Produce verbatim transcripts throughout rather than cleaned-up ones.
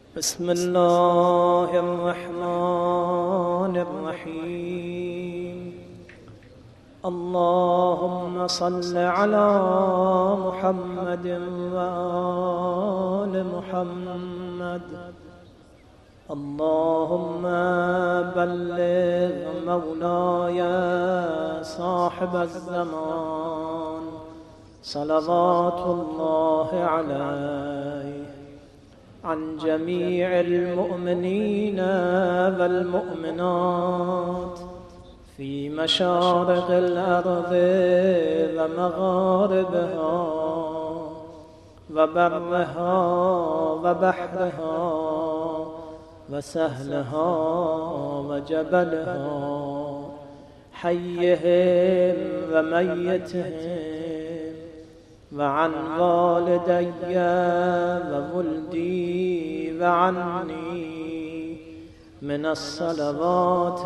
بسم الله الرحمن الرحيم. اللهم صل على محمد وآل محمد. اللهم بلغ مولاي صاحب الزمان صلوات الله عليه عن جميع المؤمنين والمؤمنات في مشارق الأرض ومغاربها وبرها وبحرها وسهلها وجبلها، حيهم وميتهم، وعن والدي وولدي وعني من الصلوات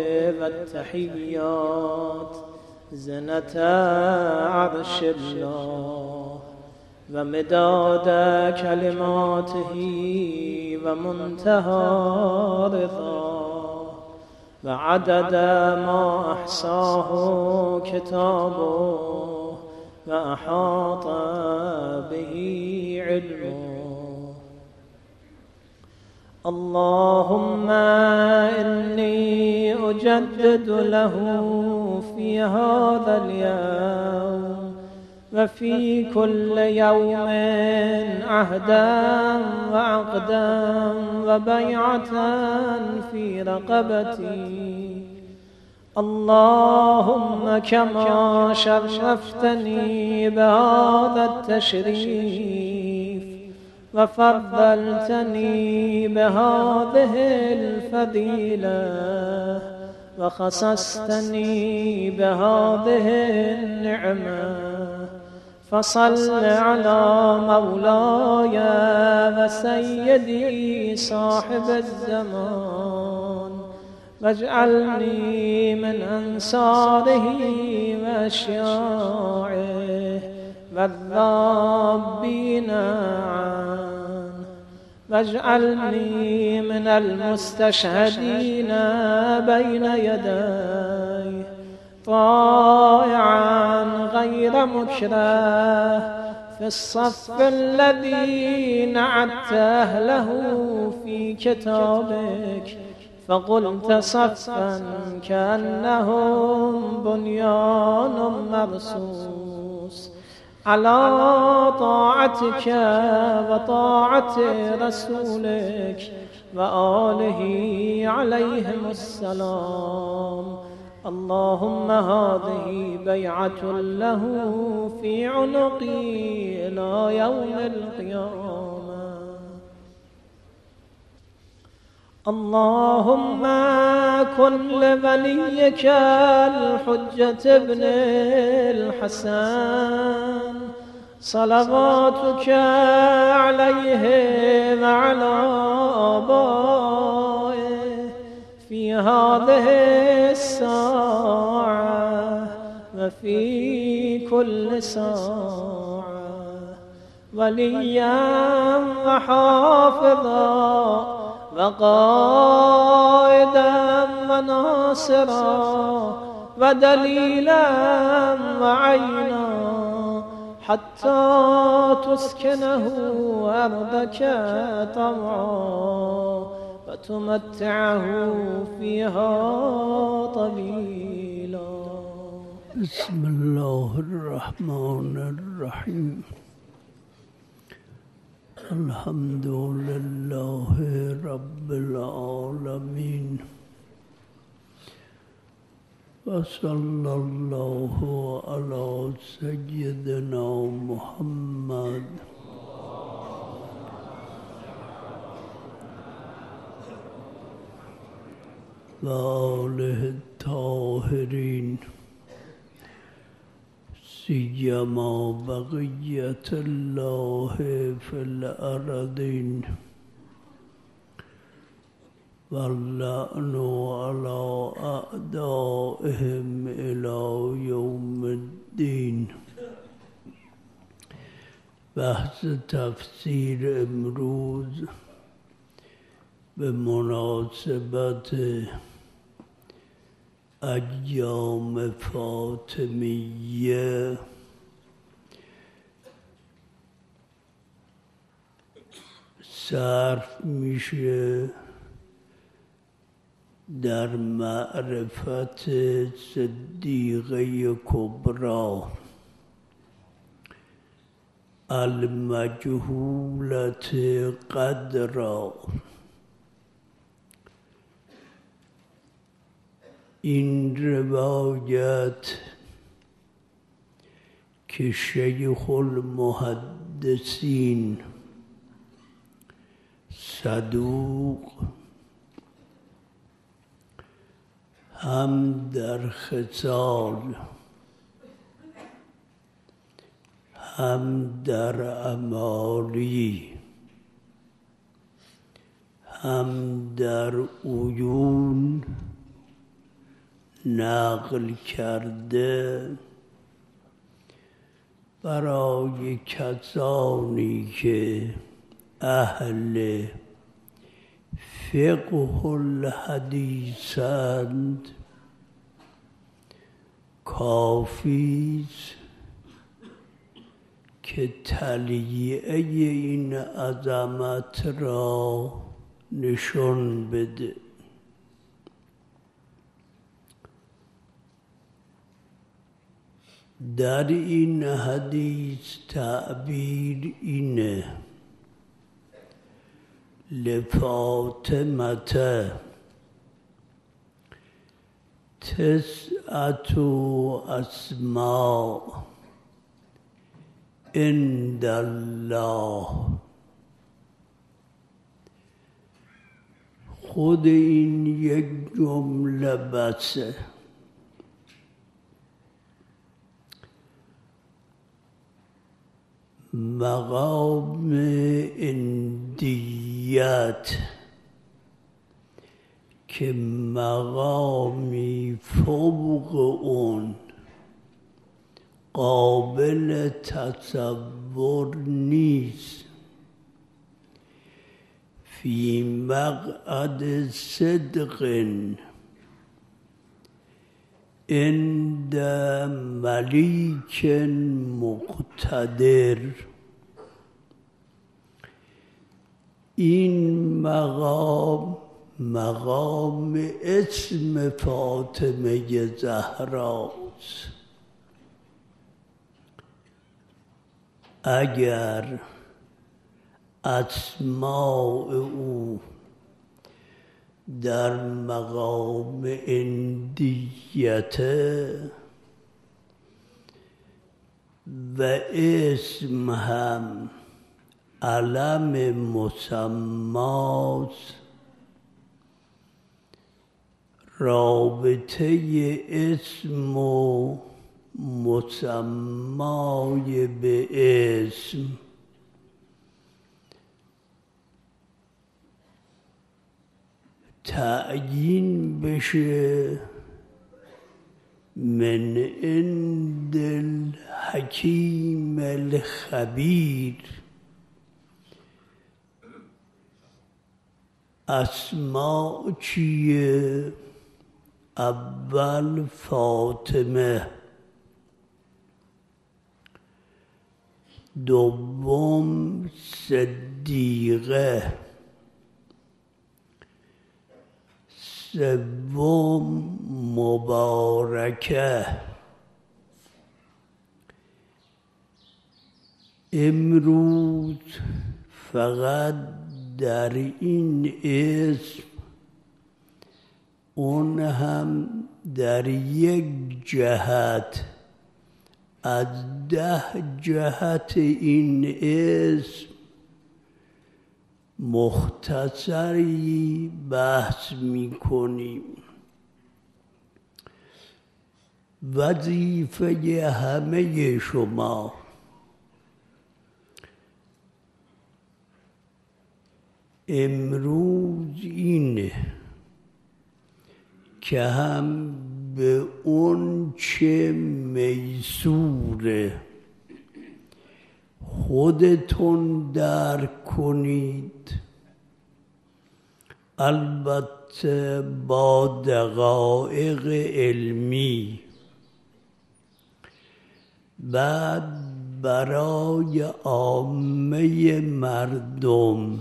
والتحيات زنة عرش الله ومداد كلماته ومنتهى رضاه وعدد ما أحصاه كتابه وأحاط به علمه. اللهم إني أجدد له في هذا اليوم وفي كل يوم عهدا وعقدا وبيعة في رقبتي. اللهم كما شرفتني بهذا التشريف وفضلتني بهذه الفضيلة وخصصتني بهذه النعمة، فصل على مولاي وسيدي صاحب الزمان واجعلني من أنصاره وأشياعه والذابين عنه، واجعلني من المستشهدين بين يديه طائعا غير مكره في الصف الذي نعدت أهله في كتابك، فقلت صفا كأنهم بنيان مرصوص على طاعتك وطاعة رسولك وآله عليهم السلام. اللهم هذه بيعة له في عنقي إلى يوم القيامة. اللهم كن لوليك الحجة ابن الحسن صلواتك عليه وعلى آبائه في هذه الساعة وفي كل ساعة وليا وحافظا وقائدا وناصرا ودليلا وعينا حتى تسكنه أرضك طوعا وتمتعه فيها طويلا. بسم الله الرحمن الرحيم. الحمد لله رب العالمين، وصلى الله على سيدنا محمد وآله الطاهرين، سيما بقية الله في الأرضين، واللعن على أعدائهم إلى يوم الدين. بحث تفسیر امروز به مناسبت ایام فاطمیه صرف میشه در معرفت صدیقه کبری المجهولت قدرا. این روایت که شیخ المحدثین صدوق هم در خصال هم در اعمالی هم در عیون نقل کرده برای کسانی که اهل فقه الحدیثند کافیست که تلیعه این عظمت را نشان بده. در این حدیث تعبیر اینه: لفاطمة تسعة اسماء عند الله. خود این یک جمله بسه. مقام اندیت که مقامی فوق اون قابل تصور نیست، فی مقعد صدق عند ملیک مقتدر. این مقام مقام اسم فاطمه زهراست. اگر اسماء او در مقام اندیت و اسم هم علم مسماست، رابطه اسم و مسمای به اسم تعیین بشه من عند الحکیم الخبیر. اسماء چیه؟ اول فاطمه، دوم صدیقه، سوم مبارکه. امروز فقط در این اسم، اون هم در یک جهت از ده جهت این اسم مختصری بحث می کنیم. وظیفه همه شما امروز اینه که هم به اون چه میسوره خودتون درک کنید البته با دقایق علمی. بعد برای عامه مردم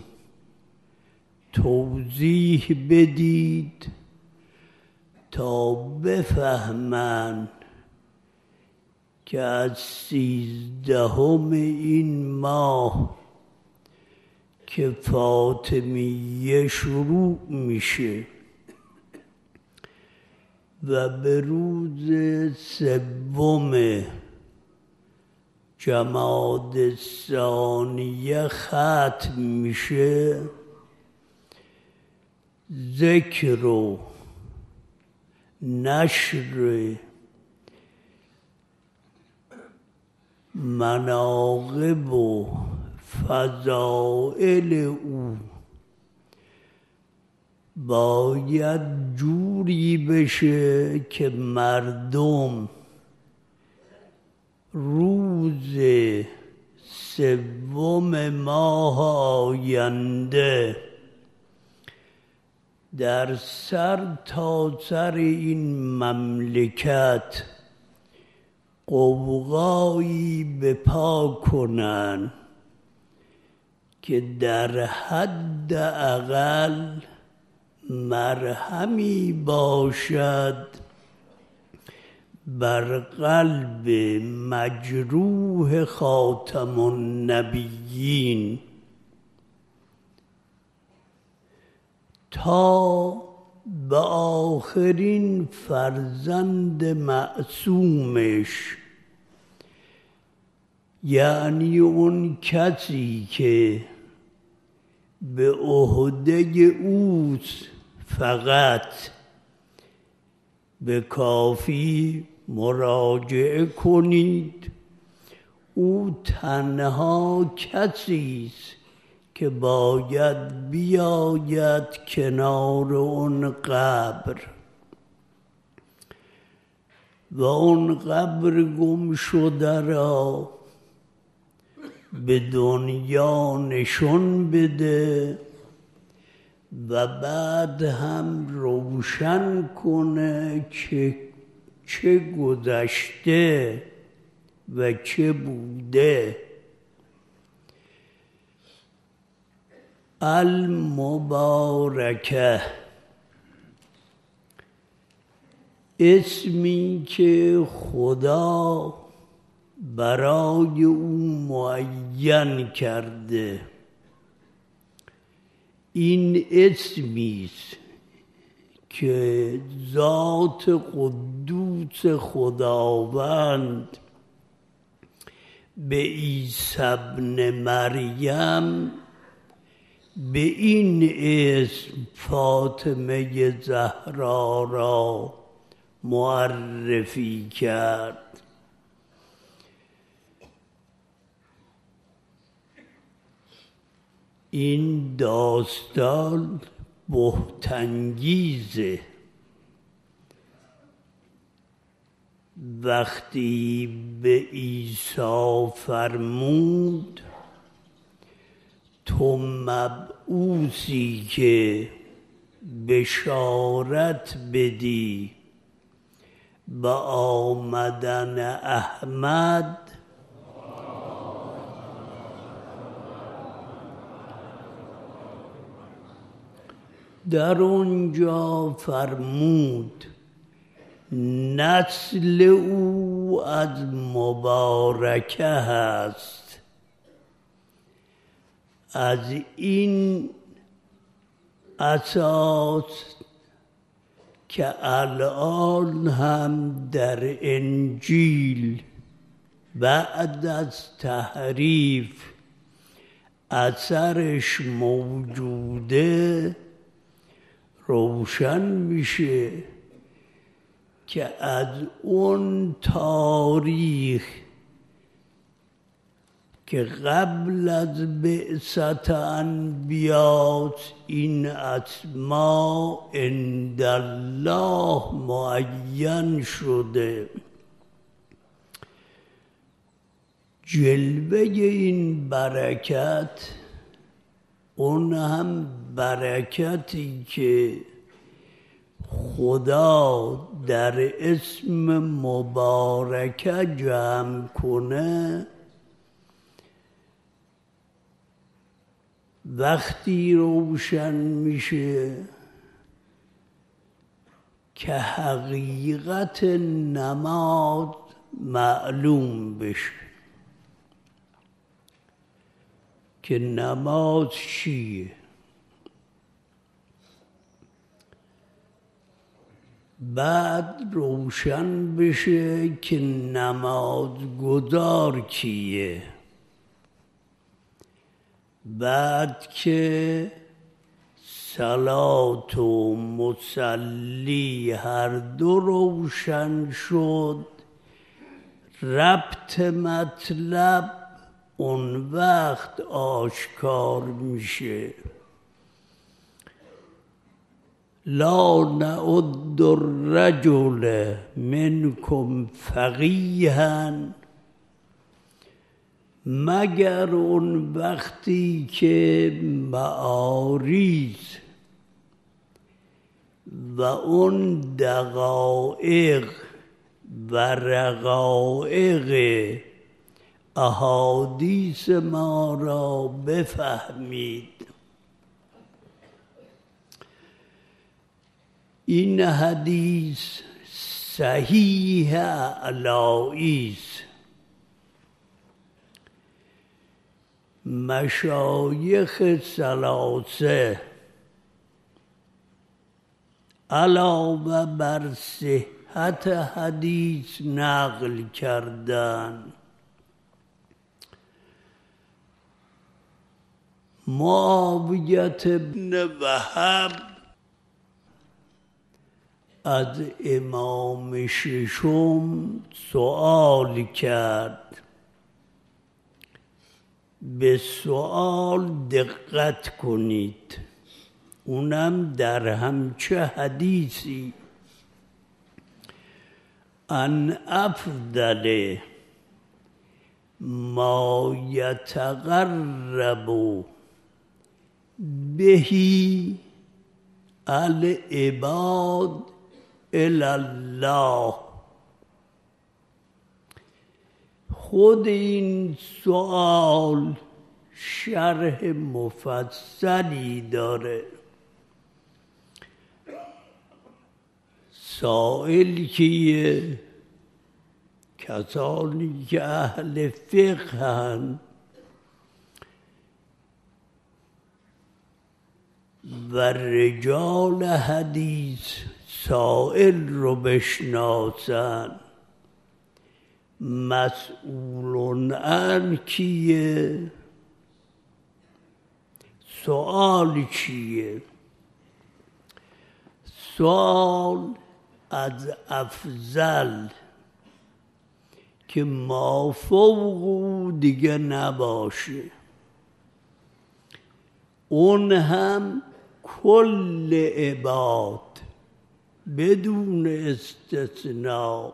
توضیح بدید تا بفهمند که از سیزدهم این ماه که فاطمیه شروع میشه و به روز سوم جمادی الثانیه ختم میشه، ذکر و نشر مناقب و فضائل او باید جوری بشه که مردم روز سوم ماه آینده در سر تا سر این مملکت قوقایی به پا کنن که در حد اقل مرهمی باشد بر قلب مجروح خاتم النبیین، تا به آخرین فرزند معصومش، یعنی اون کسی که به عهده اوست، فقط به کافی مراجعه کنید. او تنها کسی است که باید بیاید کنار اون قبر و اون قبر گم شده را به دنیا نشون بده و بعد هم روشن کنه که چه گذشته و چه بوده. المبارکه اسمی که خدا برای او معین کرده. این اسمی است که ذات قدوس خداوند به عیسی ابن مریم به این اسم فاطمه زهرا را معرفی کرد. این داستان بهت‌انگیزه. وقتی به عیسی فرمود تو مبعوثی که بشارت بدی به آمدن احمد، در اونجا فرمود نسل او از مبارکه هست. از این اساس که الان هم در انجیل بعد از تحریف اثرش موجوده، روشن میشه که از اون تاریخ که قبل از بعثت انبیاء این اسماء عند الله معین شده. جلوه این برکت اون هم برکتی که خدا در اسم مبارکه جمع کنه وقتی روشن میشه که حقیقت نماز معلوم بشه که نماز چیه. بعد روشن بشه که نماز گزار کیه. بعد که صلات و مصلی هر دو روشن شد، ربط مطلب اون وقت آشکار میشه. لا نعد الرجل منکم فقیها، مگر اون وقتی که معاریض و اون دقایق و رقایق احادیث ما را بفهمید. این حدیث صحیح علایی است. مشایخ ثلاثه علاوه بر صحت حدیث نقل کردن. معاویه بن وهب از امام ششم سؤال کرد. به سؤال دقت کنید، اونم در همچه حدیثی. ان افضل ما یتقرب بهی العباد الی الله. خود این سوال شرح مفصلی داره. سائل کیه؟ کسانی که اهل فقهن و رجال حدیث سائل رو بشناسن. مسئولون عن کیه؟ سؤال چیه؟ سؤال از افضل که مافوق دیگه نباشه، اون هم کل عباد بدون استثناء.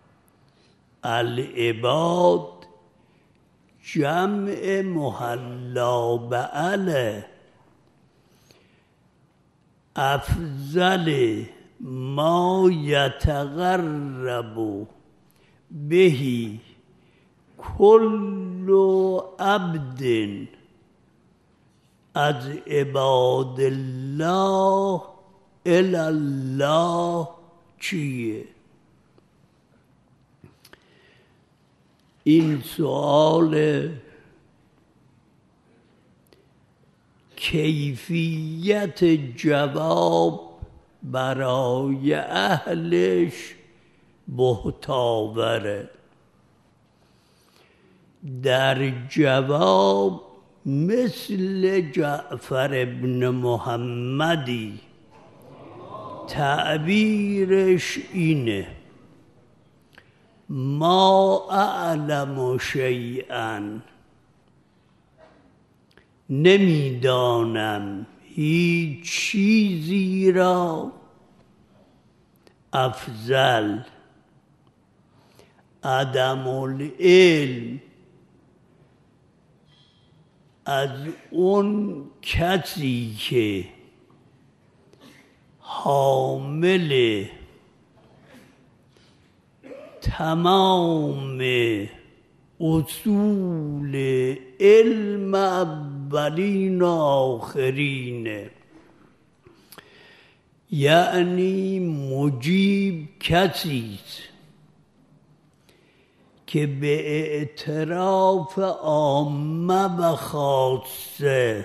العباد جمع محلا بعله. افضل ما یتقرب بهی کل عبد از عباد الله الی الله چیه؟ این سؤال کیفیت جواب برای اهلش بهتاوره. در جواب مثل جعفر ابن محمدی تعبیرش اینه: ما اعلم شیئا، نمیدانم هیچ چیزی را افضل عدم العلم از اون کسی که حامل تمام اصول علم اولین و آخرینه، یعنی مجیب کسیست که به اعتراف عامه و خاصه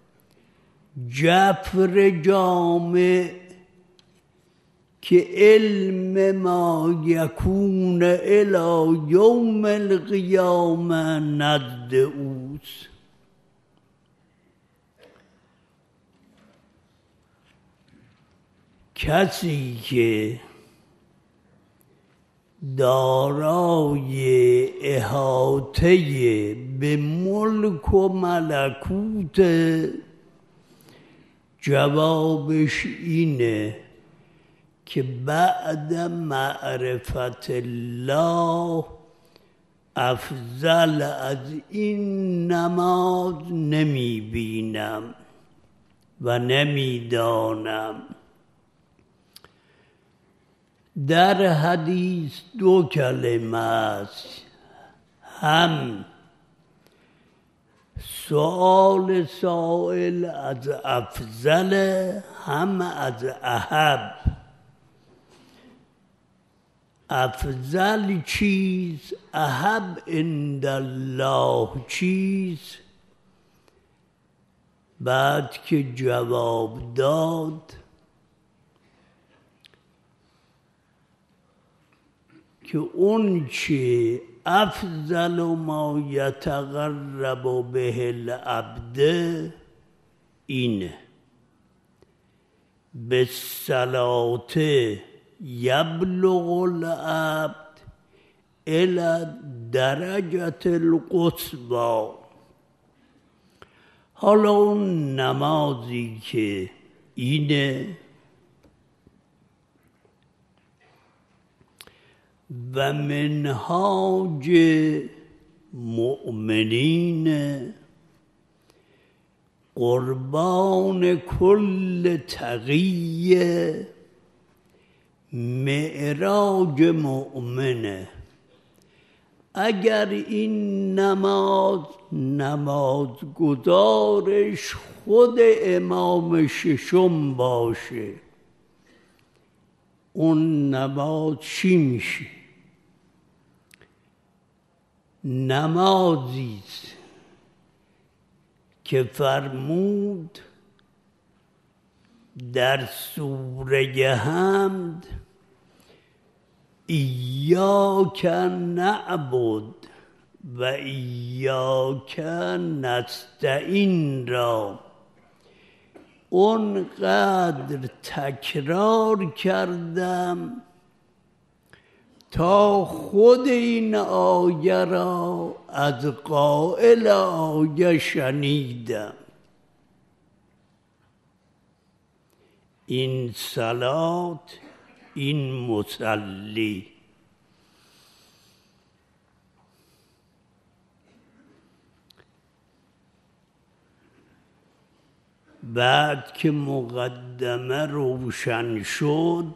جفر جامع که علم ما یکون الی یوم القیامه نزد اوست. کسی که دارای احاطه به ملک و ملکوت، جوابش اینه که بعد معرفت الله افضل از این نماز نمی بینم و نمی دانم. در حدیث دو کلمه است، هم سؤال سائل از افضل، هم از احب. افضل چیز، احب عند الله چیز. بعد که جواب داد که اون چه افضل ما یتقرب به العبد اینه: بالصلاة یبلغ العبد الی درجة القصوی. حالا اون نمازی که اینه و منهاج مؤمنین قربان کل تقی، معراج مؤمنه. اگر این نماز نماز گزارش خود امام ششم باشه، اون نماز چی میشه؟ نمازیست که فرمود در سوره حمد: ایاک نعبد و ایاک نستعین را اونقدر تکرار کردم تا خود این آیه را از قائل آیه شنیدم. این صلات، این مصلی. بعد که مقدمه روشن شد،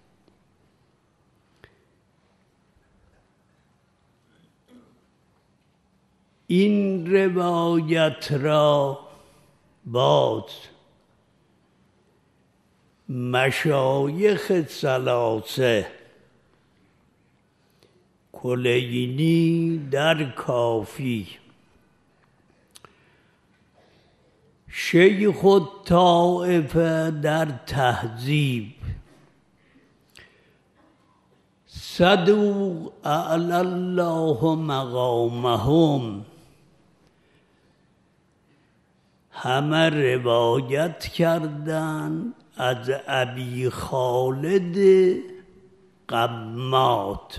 این روایت را باز مشایخ ثلاثه کلینی در کافی، شیخ الطائفه در تهذیب، صدوق اعلی الله مقامهم، همه روایت کردند از ابی خالد قمات.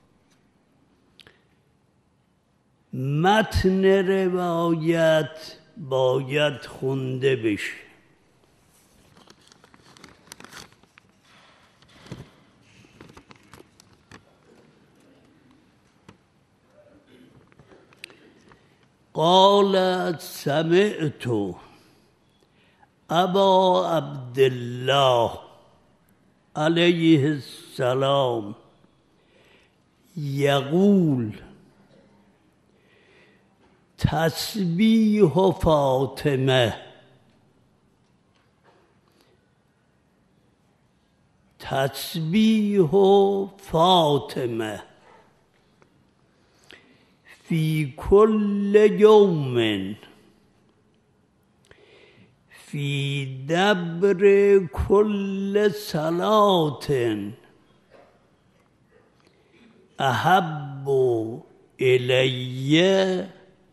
متن روایت باید خونده بشه. قالت سمعت ابا عبدالله علیه السلام یقول تسبیح فاطمه تسبیح فاطمه فی کل یوم فی دبر کل صلاة احب الی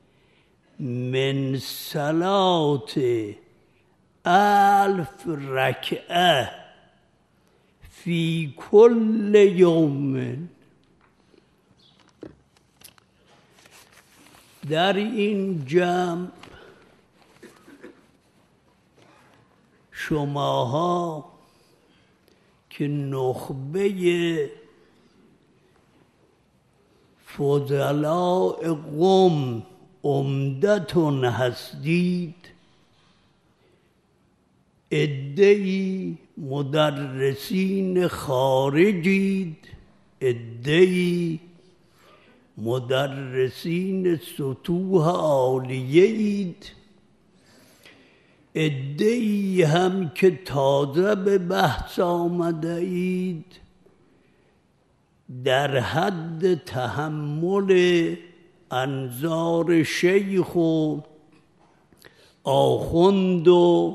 من صلاة الف رکعه فی کل یوم. در این جمع شماها که نخبه فضلاء قوم عمدتون هستید، عده‌ای مدرسین خارجید، عده‌ای مدرسین سطوح عالیه اید، عده‌ای هم که تازه به بحث آمده اید، در حد تحمل انظار شیخ و آخوند و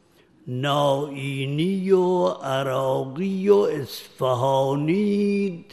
نائینی و عراقی و اصفهانید.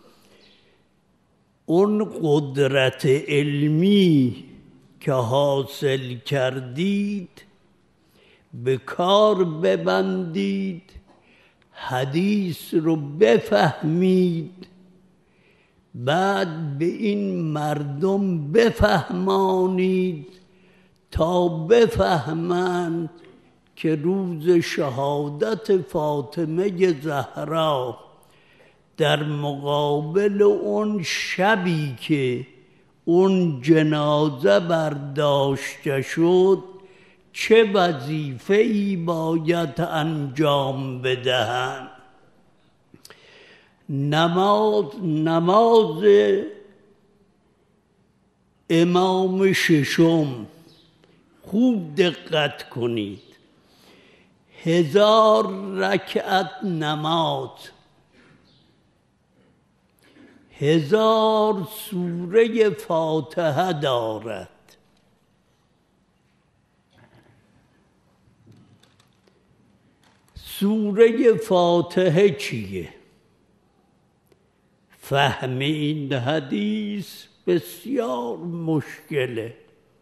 اون قدرت علمی که حاصل کردید به کار ببندید، حدیث رو بفهمید، بعد به این مردم بفهمانید تا بفهمند که روز شهادت فاطمه زهرا در مقابل اون شبی که اون جنازه برداشته شد چه وظیفه‌ای باید انجام بدهند. نماز نماز امام ششم خوب دقت کنید، هزار رکعت نماز، هزار سوره فاتحه دارد. سوره فاتحه چیه؟ فهم این حدیث بسیار مشکله.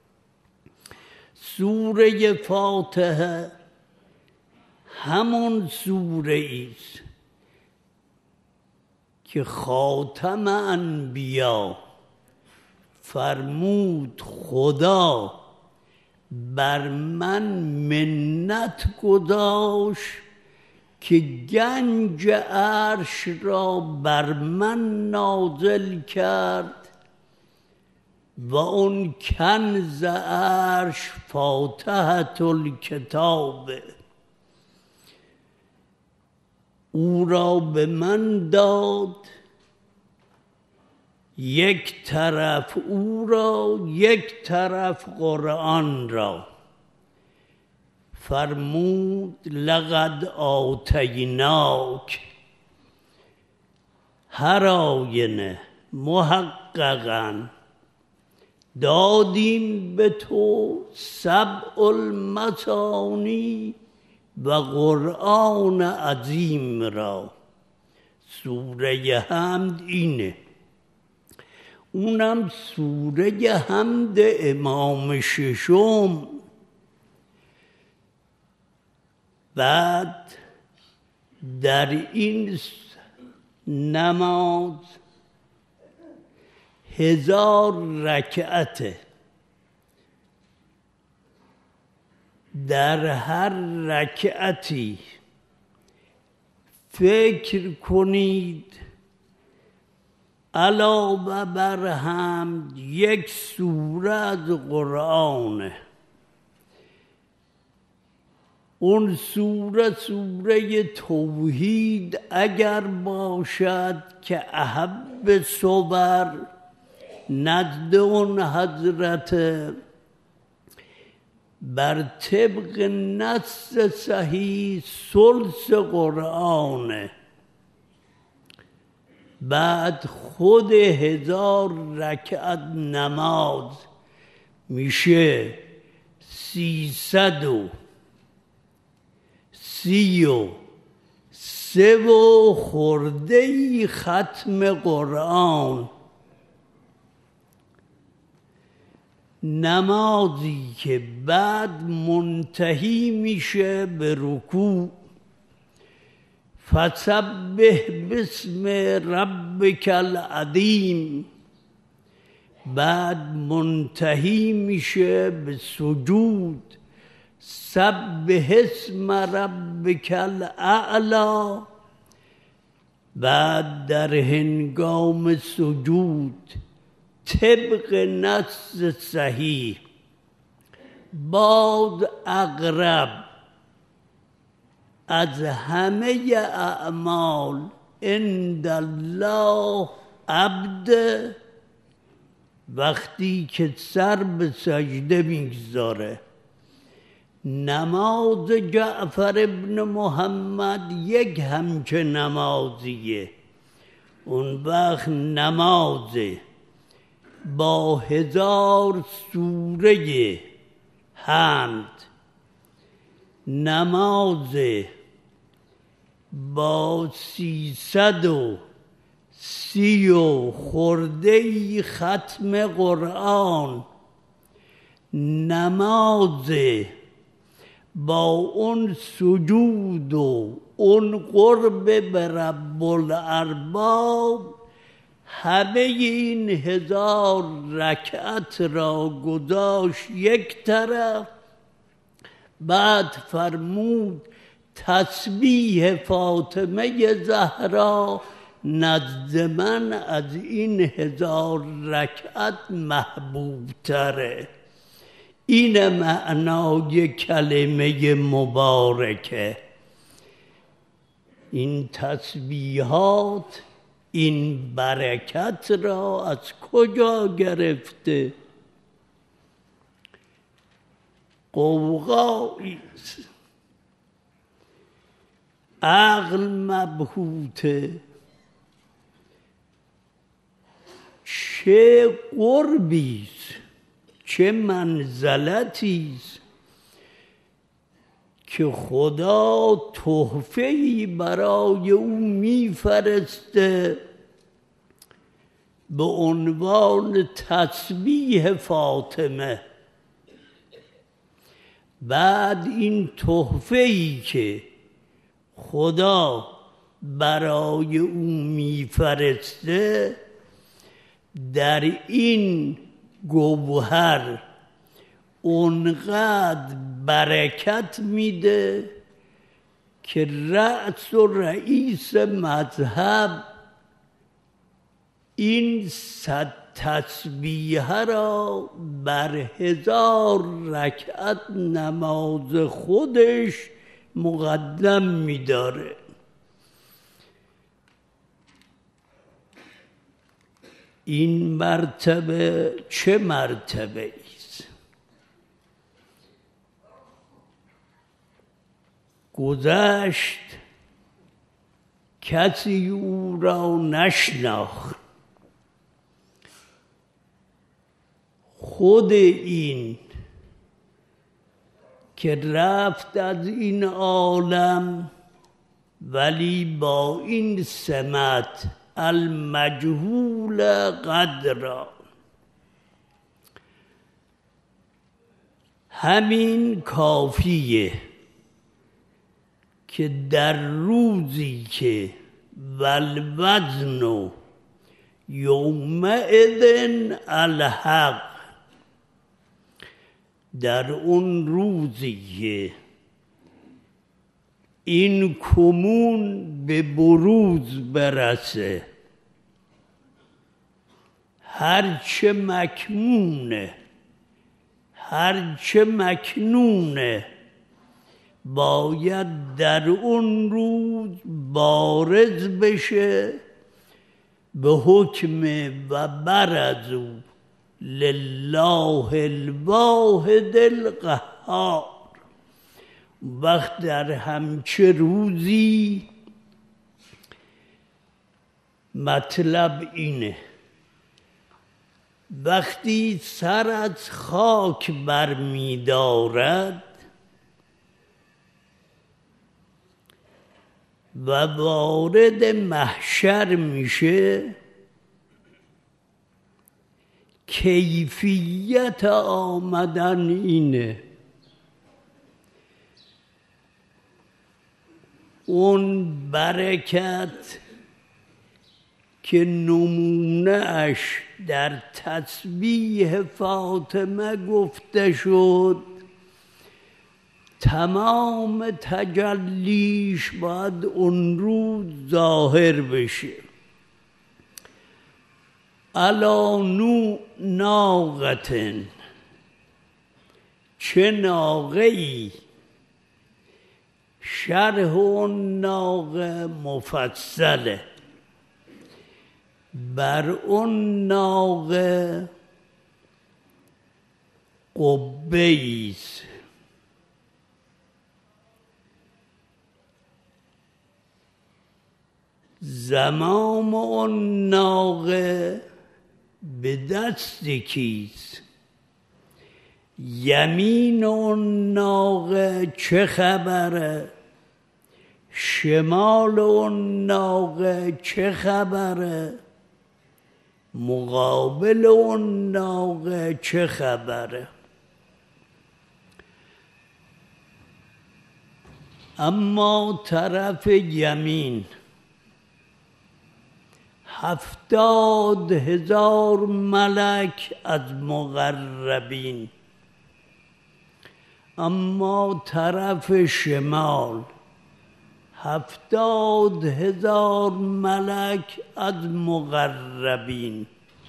سوره فاتحه همون سوره ایست که خاتم انبیا فرمود خدا بر من منت گذاشت که گنج عرش را بر من نازل کرد و اون کنز عرش فاتحة الکتاب او را به من داد، یک طرف او را یک طرف قرآن را. فرمود لقد آتیناک، هر آینه محققا دادیم به تو سبع المثانی و قرآن عظیم را. سوره حمد اینه، اونم سوره حمد امام ششم. بعد در این نماز هزار رکعته، در هر رکعتی فکر کنید علاوه بر حمد یک سوره از قرآنه. اون سوره سوره توحید اگر باشد که احب صور نزد اون حضرت، بر طبق نص صحیح ثلث قرآنه. بعد خود هزار رکعت نماز میشه سیصد و سی و سه و خورده ختم قرآن. نمازی که بعد منتهی میشه به رکوع، فسبح باسم ربک العظیم، بعد منتهی میشه به سجود، سبح اسم ربک الاعلی، بعد در هنگام سجود طبق نص صحیح باز اقرب از همه اعمال عند الله عبد، وقتی که سر به سجده میگذاره. نماز جعفر ابن محمد یک همچه نمازیه. اون وقت نماز با هزار سوره حمد، نماز با سیصد و سی و خورده ختم قرآن، نماز با اون سجود و اون قرب به رب الارباب، همه این هزار رکعت را گذاشت یک طرف. بعد فرمود تسبیح فاطمه زهرا نزد من از این هزار رکعت محبوب تره. این معنای کلمه مبارکه. این تسبیحات این برکت را از کجا گرفته؟ قوقاییست، عقل مبهوته. چه قربیست، چه منزلتیست که خدا تحفه‌ای برای او میفرسته به عنوان تسبیح فاطمه. بعد این تحفه‌ای که خدا برای او میفرسته در این گوهر اونقدر برکت میده که رأس و رئیس مذهب این صد تسبیح را بر هزار رکعت نماز خودش مقدم می‌داره. این مرتبه چه مرتبه است؟ گذشت کسی او را نشناخت. خود این که رفت از این عالم ولی با این سمت المجهول قدرا، همین کافیه که در روزی که والوزن یومئذ الحق، در اون روزی که این کمون به بروز برسه، هرچه مکمونه هرچه مکنونه باید در اون روز بارز بشه به حکم و برزو لله الواحد القهار. وقت در همچه روزی مطلب اینه وقتی سر از خاک برمی دارد و وارد محشر میشه کیفیت آمدن اینه اون برکت که نمونه اش در تسبیح فاطمه گفته شد تمام تجلیش باید اون روز ظاهر بشه. الا نو ناقتن چه ناقه ای شرح اون ناقه مفصله بر اون ناقه قبه ایست زمام اون ناقه به دست کیست یمین اون ناقه چه خبره شمال اون ناقه چه خبره مقابل اون ناقه چه خبره. اما طرف یمین هفتاد هزار ملک از مقربین اما طرف شمال هفتاد هزار ملک از مقربین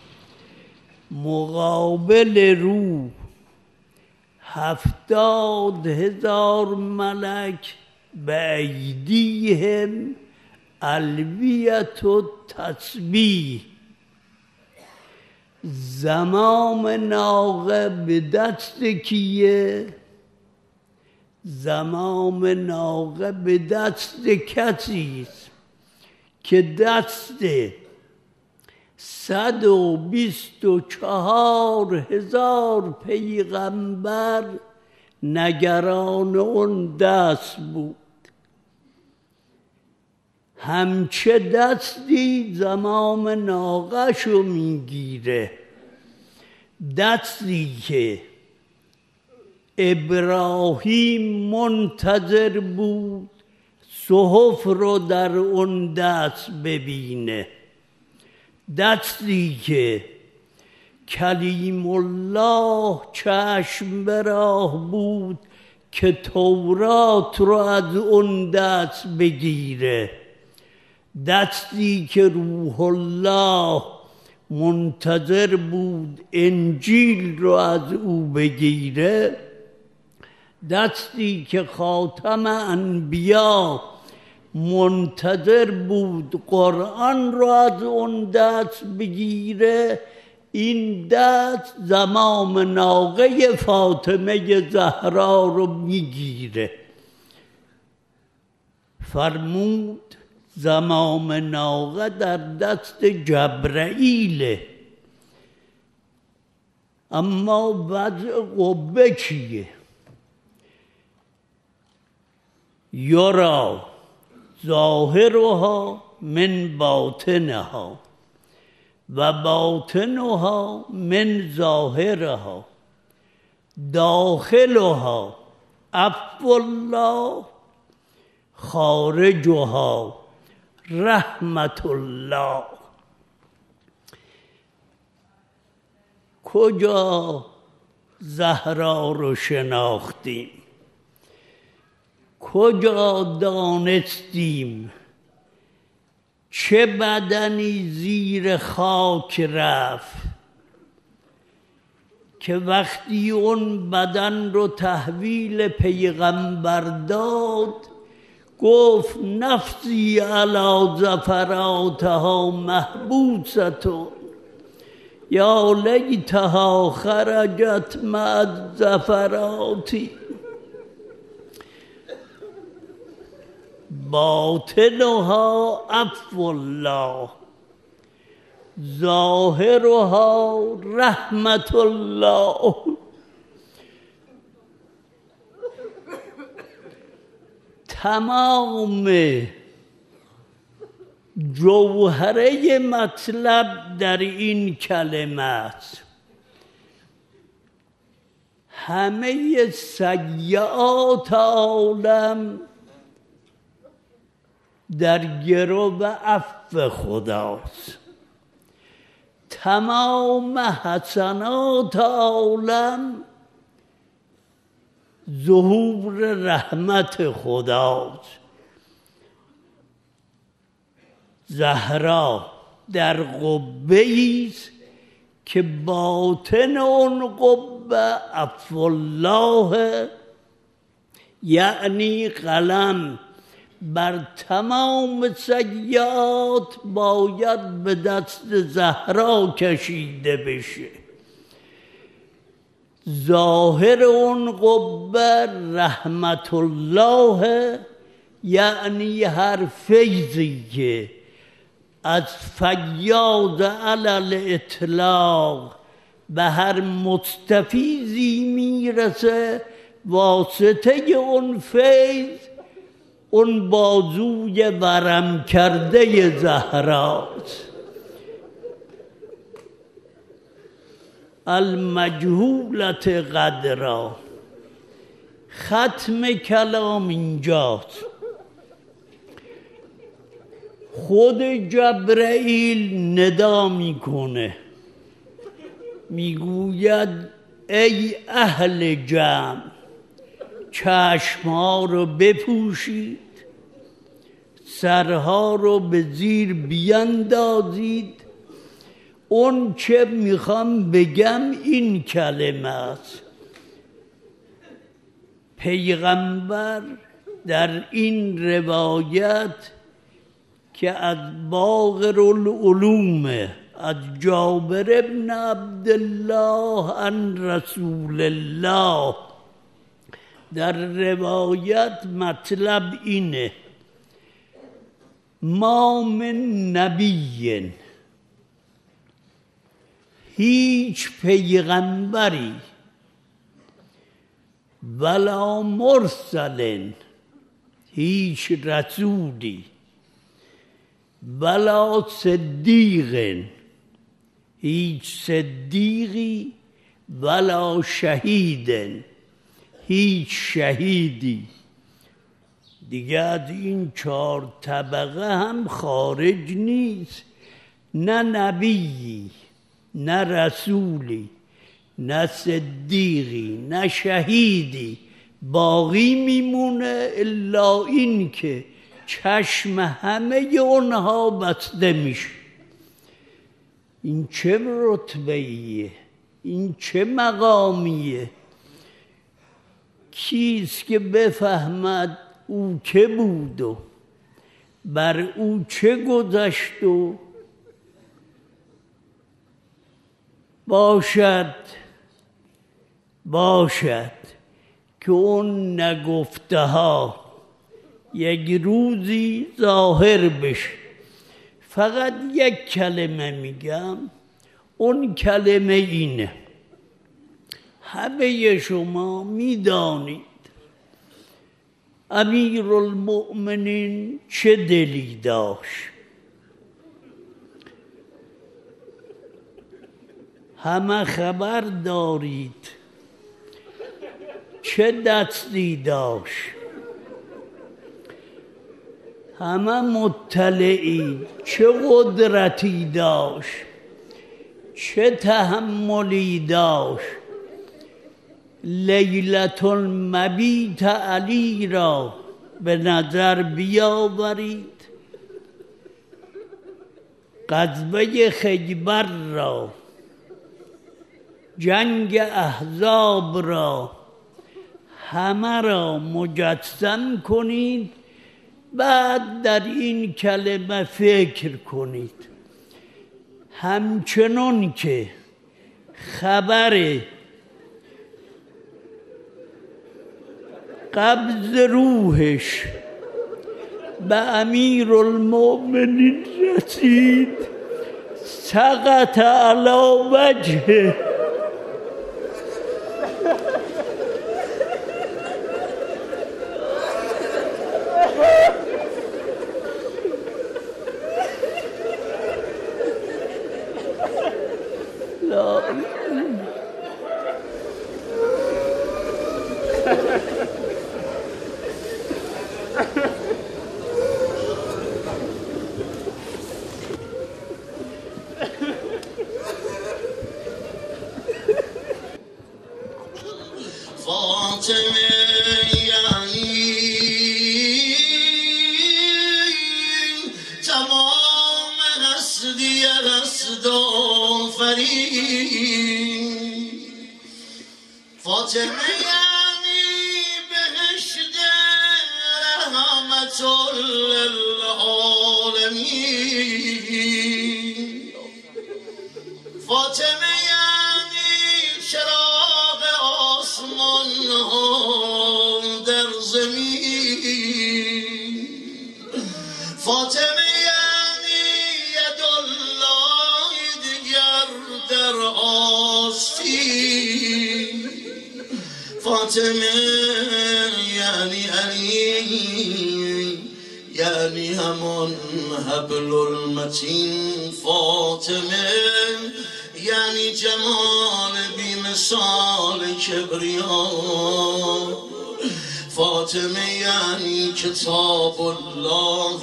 مقابل رو هفتاد هزار ملک به ایدیهم الویت و تسبیح زمام ناقه به دست کیه زمام ناقه به دست کسیست که دست صد و بیست و چهار هزار پیغمبر نگران اون دست بود. همچه دستی زمام ناقه‌شو میگیره دستی که ابراهیم منتظر بود صحف رو در اون دست ببینه دستی که کلیم الله چشم به راه بود که تورات رو از اون دست بگیره دستی که روح الله منتظر بود انجیل رو از او بگیره دستی که خاتم انبیا منتظر بود قرآن رو از اون دست بگیره این دست زمام ناقه فاطمه زهرا رو میگیره. فرمود زمام ناقه در دست جبرائیله اما وضع قبه چیه یرا ظاهرها من باطنها و باطنها من ظاهرها داخلها عفو الله خارجها رحمت الله. کجا زهرا رو شناختیم کجا دانستیم چه بدنی زیر خاک رفت که وقتی اون بدن رو تحویل پیغمبر داد گفت نفسی علی زفراتها محبوستون یا لیتها خرجت مع الزفراتی. باطنها عفو الله ظاهرها رحمت الله. تمام جوهره مطلب در این کلمه است. همه سیئات عالم در گرو عفو خداست. تمام حسنات عالم ظهور رحمت خداست. زهرا در قبه ایست که باطن اون قبه عفو الله، یعنی قلم بر تمام سیئات باید به دست زهرا کشیده بشه. ظاهر اون قبه رحمت الله، یعنی هر فیضی که از فیاض علی الاطلاق به هر مستفیضی میرسه، واسطه اون فیض اون بازوی ورم کرده زهراست. المجهولت قدرا. ختم کلام اینجاست. خود جبرئیل ندا میکنه، میگوید ای اهل جمع چشمها رو بپوشید، سرها رو به زیر بیندازید. اون چه میخوام بگم این کلمه است. پیغمبر در این روایت که از باقر العلوم از جابر ابن عبدالله عن رسول الله، در روایت مطلب اینه ما من نبی، هیچ پیغمبری ولا مرسل، هیچ رسولی ولا صدیق، هیچ صدیقی ولا شهید، هیچ شهیدی دیگه از این چهار طبقه هم خارج نیست. نه نبیی، نه رسولی، نه صدیقی، نه شهیدی باقی میمونه الا این که چشم همه اونها بسته میشه. این چه رتبه‌ایه؟ این چه مقامیه؟ کیست که بفهمد او که بود و بر او چه گذشت و باشد باشد که اون نگفته ها یک روزی ظاهر بشه. فقط یک کلمه میگم، اون کلمه اینه. همه شما میدانید امیرالمؤمنین چه دلی داشت. همه خبر دارید چه دستی داشت. همه مطلعید چه قدرتی داشت، چه تحملی داشت. لیلة المبیت علی را به نظر بیاورید، غزوه خیبر را جنگ احزاب را همه را مجسم کنید، بعد در این کلمه فکر کنید. همچنان که خبر قبض روحش به امیرالمؤمنین رسید، سقط علی وجهه. فاطمه یعنی تمام هستی هست آفرین، فاطمه یعنی بهشت رحمت للعالمین، فاطمه یعنی چراغ آسمان ها در زمین، فاطمه یعنی یدالله دیگر در آستین، فاطمه یعنی علی یعنی همان حبل المتین، فاطمه یعنی جمال بی مثال کبریا، فاطمه یعنی کتاب الله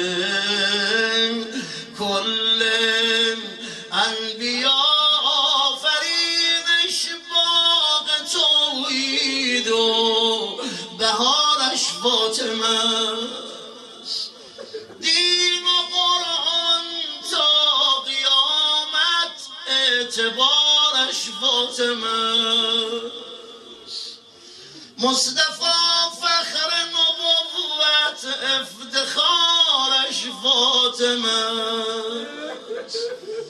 کل انبیا آفرینش باغ توحید و بهارش فاطمه است، دین و قرآن تا قیامت اعتبارش فاطمه است، مصطفی فخر نبوت افتخارش فاطمه است.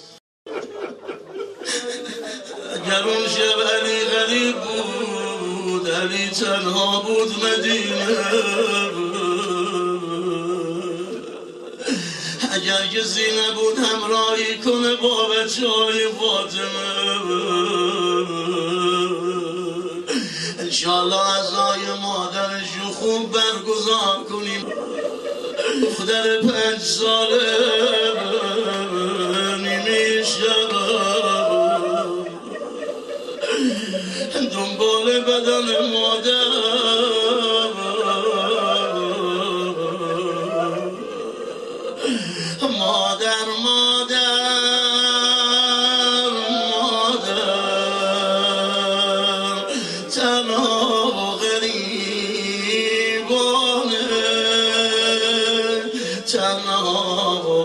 اگر اون شب علی غریب بود، علی تنها بود مدینه، اگر کسی نبود همراهی کنه با بچه های فاطمه، انشالله عزای مادرش رو خوب برگزار کنیم. دختر پنج ساله نیمه شب دنبال بدن مادر، مادر مادر مادر تنها و غریبانه، تنها و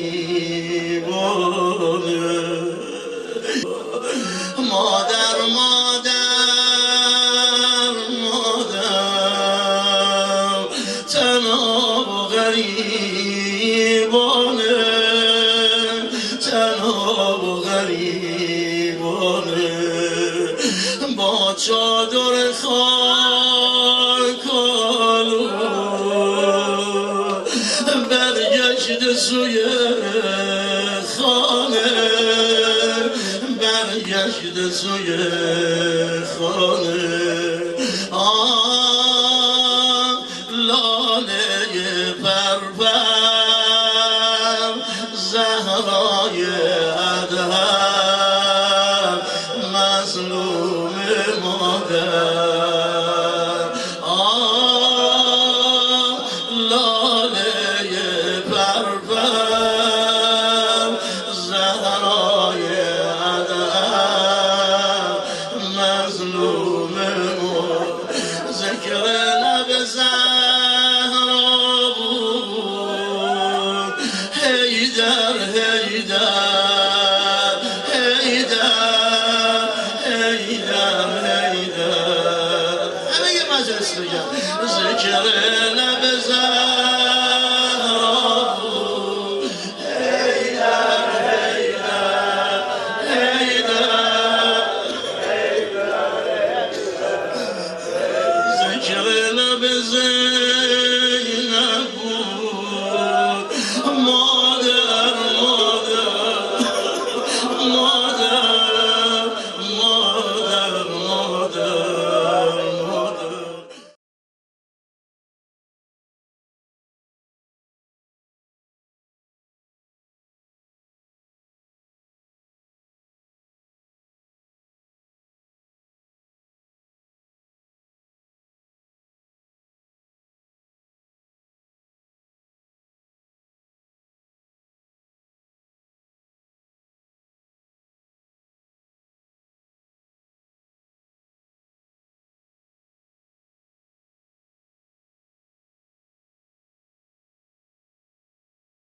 غریبانه، مادر مادر مادر تنها و غریبانه، تنها و غریبانه، با چادر خاکالو برگشت سوی خانه، برگشت سوی